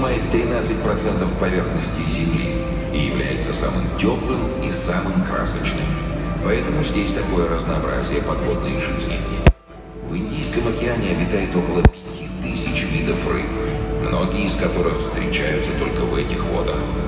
занимает 13% поверхности Земли и является самым теплым и самым красочным. Поэтому здесь такое разнообразие подводной жизни. В Индийском океане обитает около 5000 видов рыб, многие из которых встречаются только в этих водах.